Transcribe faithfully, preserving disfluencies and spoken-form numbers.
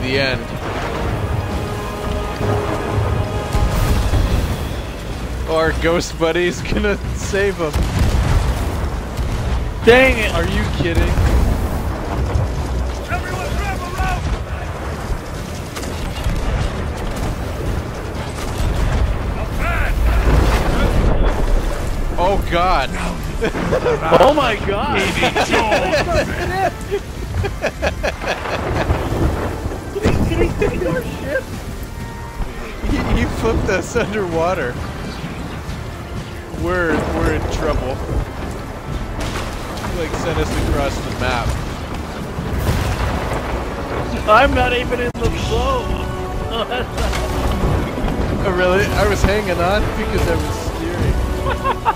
the end. Oh, our ghost buddy's gonna save him. Dang it! Are you kidding? Everyone grab a rope! Oh God! Oh my God! Davy Jones! Did he take our ship? He, he flipped us underwater. We're we're in trouble. He, like sent us across the map. I'm not even in the boat. Oh really? I was hanging on because I was steering.